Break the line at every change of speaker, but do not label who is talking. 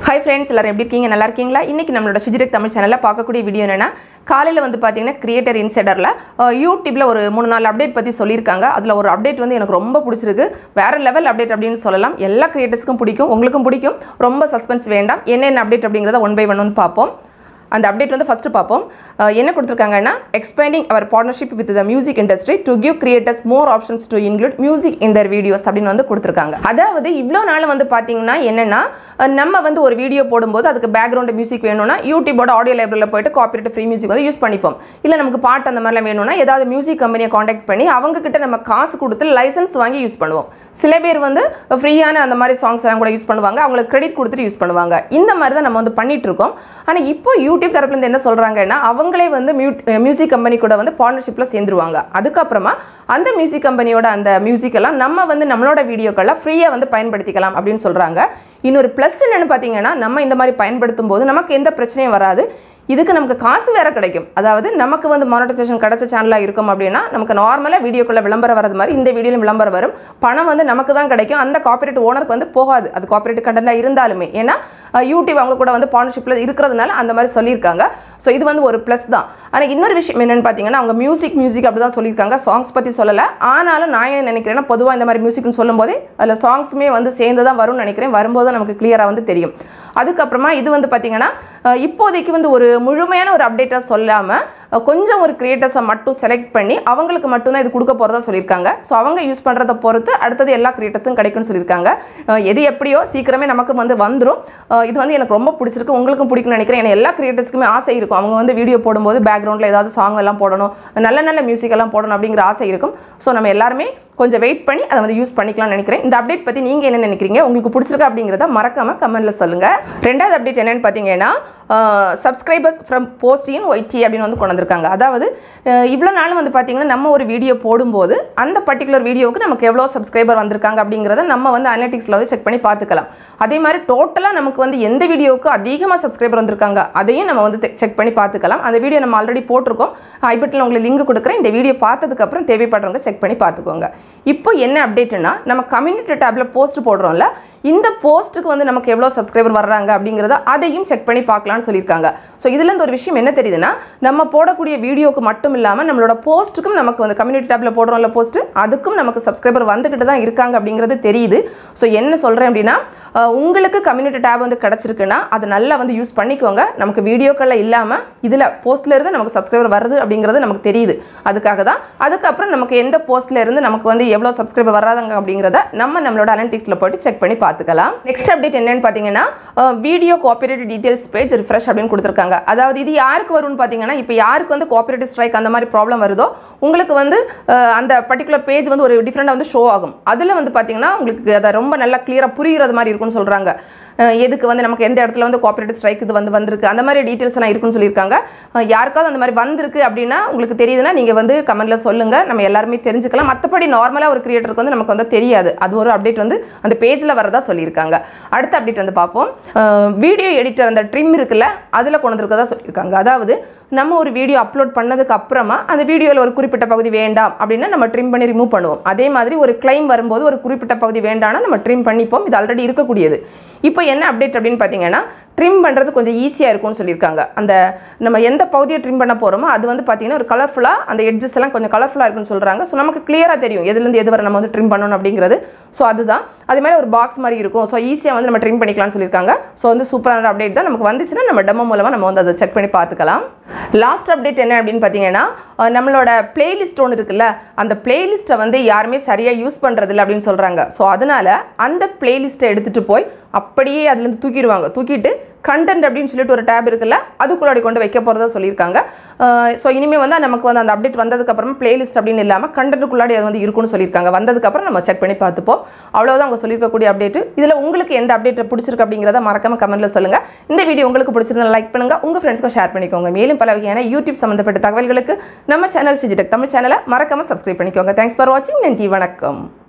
Hi friends, எல்லாரும் எப்படி இருக்கீங்க? நல்லா இருக்கீங்களா? இன்னைக்கு நம்மளோட Shiji Tech Tamil channel-ல பார்க்கக்கூடிய வீடியோ என்னன்னா காலையில வந்து பாத்தீங்கன்னா கிரியேட்டர் இன்சைடர்ல YouTubeல ஒரு 3-4 அப்டேட் பத்தி சொல்லிருக்காங்க. அதுல ஒரு அப்டேட் வந்து எனக்கு ரொம்ப பிடிச்சிருக்கு. வேற லெவல் அப்டேட் அப்படினு சொல்லலாம். எல்லா கிரியேட்டர்ஸ்க்கும் பிடிக்கும், உங்களுக்கும் பிடிக்கும். ரொம்ப சஸ்பென்ஸ் வேண்டாம். என்னென்ன அப்டேட் அப்படிங்கறத ஒன் பை ஒன் வந்து பாப்போம். அந்த அப்டேட் வந்து ஃபர்ஸ்ட் பாப்போம். என்ன கொடுத்திருக்காங்கன்னா expanding our partnership with the music industry to give creators more options to include music in their videos அப்படினு வந்து கொடுத்திருக்காங்க. அதாவது இவ்ளோ நாள் வந்து பாத்தீங்கன்னா என்னன்னா நம்ம வந்து ஒரு வீடியோ போடும்போது அதுக்கு பேக்ரவுண்ட் மியூசிக் வேணும்னா யூடியூபோட ஆடியோ லைப்ரரியில போய்ட்டு காப்பிரைட் ஃப்ரீ மியூசிக் வந்து யூஸ் பண்ணிப்போம். இல்ல நமக்கு பாட்டு அந்த மாதிரிலாம் வேணும்னா ஏதாவது மியூசிக் கம்பெனியை கான்டாக்ட் பண்ணி அவங்க கிட்ட நம்ம காசு கொடுத்து லைசென்ஸ் வாங்கி யூஸ் பண்ணுவோம். சில பேர் வந்து ஃப்ரீயான அந்த மாதிரி சாங்ஸ் எல்லாம் கூட யூஸ் பண்ணுவாங்க. அவங்களுக்கு கிரெடிட் கொடுத்துட்டு யூஸ் பண்ணுவாங்க. இந்த மாதிரி தான் நம்ம வந்து பண்ணிட்டு இருக்கோம். ஆனா இப்போ யூடியூப் தரப்புல இருந்து என்ன சொல்றாங்கன்னா அவங்களே வந்து மியூசிக் கம்பெனி கூட வந்து பார்ட்னர்ஷிப்ல சேர்ந்துருவாங்க. அதுக்கு அப்புறமா அந்த மியூசிக் கம்பெனியோட அந்த மியூசிக் எல்லாம் நம்ம வந்து நம்மளோட வீடியோக்களை ஃப்ரீயா வந்து பயன்படுத்திக்கலாம் அப்படினு சொல்றாங்க. இன்னொரு ப்ளஸ் என்னன்னு பாத்தீங்கன்னா நம்ம இந்த மாதிரி பயன்படுத்தும் போது நமக்கு எந்த பிரச்சனையும் வராது. இதுக்கு நமக்கு காசு வேற கிடைக்கும். அதாவது நமக்கு வந்து மானிட்டைசேஷன் கிடைச்ச சேனலா இருக்கும் அப்படினா நமக்கு நார்மலா வீடியோக்குள்ள விளம்பரம் வரது மாதிரி இந்த வீடியோல விளம்பரம் வரும். பணம் வந்து நமக்கு தான் கிடைக்கும். அந்த காப்பிரைட் ஓனருக்கு வந்து போகாது. அது காப்பிரைட் கண்டென்ட்டா இருந்தாலுமே ஏனா யூடியூப் அவங்க கூட வந்து பார்ட்னர்ஷிப்ல இருக்குறதுனால அந்த மாதிரி சொல்லிருக்காங்க. சோ இது வந்து ஒரு ப்ளஸ் தான். ஆனா இன்னொரு விஷயம் என்னன்னு பாத்தீங்கன்னா அவங்க மியூசிக் அப்படி தான் சொல்லிருக்காங்க. சாங்ஸ் பத்தி சொல்லல. ஆனாலும் நான் என்ன நினைக்கிறேன்னா பொதுவா இந்த மாதிரி மியூசிக்னு சொல்லும்போது அதுல சாங்ஸ்மே வந்து சேர்ந்து தான் வரும்னு நினைக்கிறேன். வரும்போது நமக்கு கிளியரா வந்து தெரியும். அதுக்கு அப்புறமா இது வந்து பாத்தீங்கன்னா இப்போதைக்கு வந்து ஒரு முழுமையான ஒரு அப்டேட்டா சொல்லாம கொஞ்சம் ஒரு கிரியேட்டர்ஸை மட்டும் செலக்ட் பண்ணி அவங்களுக்கு மட்டும் தான் இது கொடுக்க போறதா சொல்லியிருக்காங்க. ஸோ அவங்க யூஸ் பண்றதை பொறுத்து அடுத்தது எல்லா கிரியேட்டர்ஸும் கிடைக்கும்னு சொல்லியிருக்காங்க. எது எப்படியோ சீக்கிரமே நமக்கு வந்து வந்துடும். இது வந்து எனக்கு ரொம்ப பிடிச்சிருக்கு, உங்களுக்கும் பிடிக்கும்னு நினைக்கிறேன். ஏன்னா எல்லா கிரியேட்டர்ஸ்க்குமே ஆசை இருக்கும். அவங்க வந்து வீடியோ போடும்போது பேக்ரவுண்டில் ஏதாவது சாங் எல்லாம் போடணும், நல்ல மியூசிக் எல்லாம் போடணும் அப்படிங்கிற ஆசை இருக்கும். ஸோ நம்ம எல்லாருமே கொஞ்சம் வெயிட் பண்ணி அதை வந்து யூஸ் பண்ணிக்கலாம்னு நினைக்கிறேன். இந்த அப்டேட் பற்றி நீங்கள் என்ன நினைக்கிறீங்க? உங்களுக்கு பிடிச்சிருக்கா அப்படிங்கிறத மறக்காம கமெண்ட்ல சொல்லுங்க. ரெண்டாவது அப்டேட் என்னன்னு பார்த்தீங்கன்னா subscribers from post in YT அப்படின்னு வந்து கொண்டு வந்திருக்காங்க. அதாவது இவ்வளோ நாள் வந்து பார்த்தீங்கன்னா நம்ம ஒரு வீடியோ போடும்போது அந்த பர்டிகுலர் வீடியோவுக்கு நமக்கு எவ்வளோ சப்ஸ்கிரைபர் வந்திருக்காங்க அப்படிங்கிறத நம்ம வந்து அனலிட்டிக்ஸில் வந்து செக் பண்ணி பார்த்துக்கலாம். அதே மாதிரி டோட்டலாக நமக்கு வந்து எந்த வீடியோவுக்கு அதிகமாக சப்ஸ்கிரைபர் வந்திருக்காங்க அதையும் நம்ம வந்து செக் பண்ணி பார்த்துக்கலாம். அந்த வீடியோ நம்ம ஆல்ரெடி போட்டிருக்கோம். ஐ பட்டனில் உங்களுக்கு லிங்க் கொடுக்குறேன். இந்த வீடியோ பார்த்ததுக்கப்புறம் தேவைப்படுறவங்க செக் பண்ணி பார்த்துக்கோங்க. இப்போ என்ன அப்டேட்னா நம்ம கம்யூனிட்டி டேப்ல போஸ்ட் போடுறோம்ல, இந்த போஸ்ட்டுக்கு வந்து நமக்கு எவ்வளோ சப்ஸ்கிரைபர் வர்றாங்க அப்படிங்கிறத அதையும் செக் பண்ணி பார்க்கலாம்னு சொல்லியிருக்காங்க. ஸோ இதுலேருந்து ஒரு விஷயம் என்ன தெரியுதுன்னா நம்ம போடக்கூடிய வீடியோக்கு மட்டும் இல்லாமல் நம்மளோட போஸ்ட்டுக்கும் நமக்கு வந்து கம்யூனிட்டி டேப்ல போடுறோம்ல போஸ்ட் அதுக்கும் நமக்கு சப்ஸ்கிரைபர் வந்துக்கிட்டு தான் இருக்காங்க அப்படிங்கிறது தெரியுது. ஸோ என்ன சொல்கிறேன் அப்படின்னா உங்களுக்கு கம்யூனிட்டி டேப் வந்து கிடச்சிருக்குன்னா அதை நல்லா வந்து யூஸ் பண்ணிக்கோங்க. நமக்கு வீடியோக்களில் இல்லாமல் இதில் போஸ்ட்ல இருந்து நமக்கு சப்ஸ்கிரைபர் வருது அப்படிங்கிறது நமக்கு தெரியுது. அதுக்காக தான். அதுக்கப்புறம் நமக்கு எந்த போஸ்ட்ல இருந்து நமக்கு வந்து எவ்வளோ சப்ஸ்கிரைபர் வராதாங்க அப்படிங்கிறத நம்மளோட அனலிட்டிக்ஸில் போய்ட்டு செக் பண்ணி பார்த்துக்கலாம். நெக்ஸ்ட் அப்டேட் என்னன்னு பார்த்தீங்கன்னா video copyright details page refresh அப்படின்னு கொடுத்துருக்காங்க. அதாவது இது யாருக்கு வரும்னு பார்த்தீங்கன்னா இப்போ யாருக்கு வந்து காப்பிரைட் ஸ்ட்ரைக் அந்த மாதிரி ப்ராப்ளம் வருதோ உங்களுக்கு வந்து அந்த பர்டிகுலர் பேஜ் வந்து ஒரு டிஃப்ரெண்டாக வந்து ஷோ ஆகும். அதில் வந்து பார்த்தீங்கன்னா உங்களுக்கு அதை ரொம்ப நல்லா கிளியராக புரிகிறது மாதிரி இருக்கும்னு சொல்கிறாங்க. எதுக்கு வந்து நமக்கு எந்த இடத்துல வந்து காப்பிரைட் ஸ்ட்ரைக் இது வந்து வந்திருக்கு அந்த மாதிரி டீட்டெயில்ஸ் எல்லாம் இருக்குன்னு சொல்லியிருக்காங்க. யாருக்காவது அந்த மாதிரி வந்திருக்கு அப்படின்னா உங்களுக்கு தெரியுதுன்னா நீங்கள் வந்து கமெண்ட்ல சொல்லுங்க, நம்ம எல்லாருமே தெரிஞ்சுக்கலாம். மற்றபடி நார்மலாக ஒரு கிரியேட்டருக்கு வந்து நமக்கு வந்து தெரியாது. அது ஒரு அப்டேட் வந்து அந்த பேஜில் வரதா சொல்லியிருக்காங்க. அடுத்த அப்டேட் வந்து பார்ப்போம். வீடியோ எடிட்டர் அந்த ட்ரிம் இருக்குல்ல அதில் கொண்டு வந்திருக்கதா சொல்லியிருக்காங்க. அதாவது நம்ம ஒரு வீடியோ அப்லோட் பண்ணதுக்கு அப்புறமா அந்த வீடியோவில் ஒரு குறிப்பிட்ட பகுதி வேண்டாம் அப்படின்னா நம்ம ட்ரிம் பண்ணி ரிமூவ் பண்ணுவோம். அதே மாதிரி ஒரு கிளைம் வரும்போது ஒரு குறிப்பிட்ட பகுதி வேண்டாம்னா நம்ம ட்ரிம் பண்ணிப்போம். இது ஆல்ரெடி இருக்கக்கூடியது. இப்போ என்ன அப்டேட் அப்படின்னு பார்த்தீங்கன்னா ட்ரிம் பண்ணுறது கொஞ்சம் ஈஸியாக இருக்கும்னு சொல்லியிருக்காங்க. அந்த நம்ம எந்த பகுதியை ட்ரிம் பண்ண போகிறோமோ அது வந்து பார்த்தீங்கன்னா ஒரு கலர்ஃபுல்லாக அந்த எட்ஜஸ் எல்லாம் கொஞ்சம் கலர்ஃபுல்லாக இருக்குன்னு சொல்கிறாங்க. ஸோ நமக்கு கிளியராக தெரியும் எதுலேருந்து எது வரை நம்ம வந்து ட்ரிம் பண்ணணும் அப்படிங்கிறது. ஸோ அதுதான் அதே மாதிரி ஒரு பாக்ஸ் மாதிரி இருக்கும். ஸோ ஈஸியாக வந்து நம்ம ட்ரிம் பண்ணிக்கலாம்னு சொல்லியிருக்காங்க. ஸோ வந்து சூப்பரான அப்டேட் தான். நமக்கு வந்துச்சுன்னா நம்ம டெமோ மூலமாக நம்ம வந்து அதை செக் பண்ணி பார்த்துக்கலாம். லாஸ்ட் அப்டேட் என்ன அப்படின்னு பார்த்தீங்கன்னா நம்மளோட பிளேலிஸ்ட் ஒன்று இருக்குல்ல அந்த பிளேலிஸ்ட்டை வந்து யாருமே சரியாக யூஸ் பண்ணுறதில்ல அப்படின்னு சொல்கிறாங்க. ஸோ அதனால அந்த பிளேலிஸ்ட்டை எடுத்துகிட்டு போய் அப்படியே அதுலேருந்து தூக்கிடுவாங்க. தூக்கிட்டு கண்டென்ட் அப்படின்னு சொல்லிட்டு ஒரு டேப் இருக்குல்ல அதுக்குள்ளாடி கொண்டு வைக்க போகிறதா சொல்லியிருக்காங்க. ஸோ இனிமேல் வந்து நமக்கு வந்து அந்த அப்டேட் வந்ததுக்கப்புறமா பிளேலிஸ்ட் அப்படின்னு இல்லாமல் கண்டென்ட்டுக்குள்ளாடி அது வந்து இருக்குன்னு சொல்லியிருக்காங்க. வந்ததுக்கப்புறம் நம்ம செக் பண்ணி பார்த்துப்போம். அவ்வளோதான் அவங்க சொல்லியிருக்கக்கூடிய அப்டேட். இதில் உங்களுக்கு எந்த அப்டேட் பிடிச்சிருக்கு அப்படிங்கிறத மறக்காம கமெண்ட்ல சொல்லுங்க. இந்த வீடியோ உங்களுக்கு பிடிச்சிருந்தா லைக் பண்ணுங்க, உங்கள் ஃப்ரெண்ட்ஸ்க்கும் ஷேர் பண்ணிக்கோங்க. மேலும் பல வகையான யூடியூப் சம்மந்தப்பட்ட தகவல்களுக்கு நம்ம சேனல் Shiji Tech Tamil சேனலை மறக்காம சப்ஸ்கிரைப் பண்ணிக்கோங்க. தேங்க்ஸ் ஃபார் வாட்சிங். நன்றி, வணக்கம்.